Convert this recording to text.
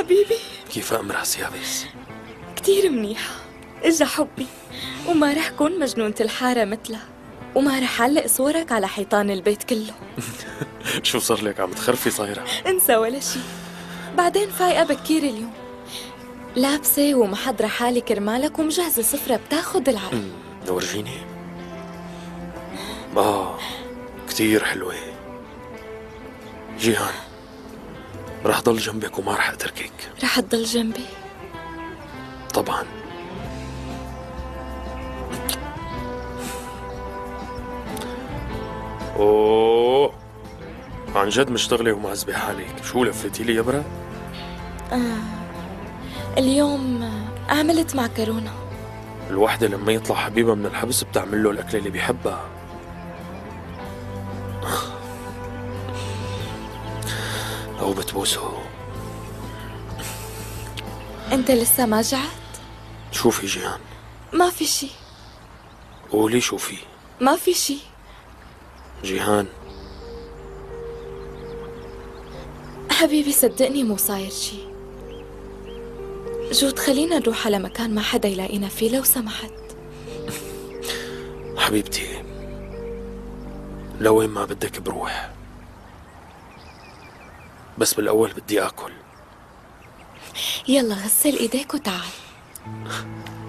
حبيبي كيف أمرأس يابس؟ كتير منيحة. إجا حبي وما رح كون مجنونة الحارة مثلها، وما رح علق صورك على حيطان البيت كله. شو صار لك عم تخرفي صايرة؟ انسى ولا شي. بعدين فايقة بكير اليوم، لابسة ومحضرة حالي كرمالك ومجهزة سفرة بتاخد العقل. ورجيني. كتير حلوة جيهان، رح ضل جنبك وما رح أتركك. رح تضل جنبي؟ طبعا. اوه عن جد مشتغلة ومعزبة حالك، شو لفتي لي يبرا؟ اليوم عملت معكرونة. الوحدة لما يطلع حبيبها من الحبس بتعمل له الأكلة اللي بيحبها. أو بتبوسه. انت لسه ما جعت؟ شوفي جيهان، ما في شي. قولي شوفي. ما في شي جيهان. حبيبي صدقني مو صاير شي. جود خلينا نروح على مكان ما حدا يلاقينا فيه لو سمحت. حبيبتي لوين ما بدك بروح، بس بالأول بدي آكل. يلا غسل ايديك وتعال.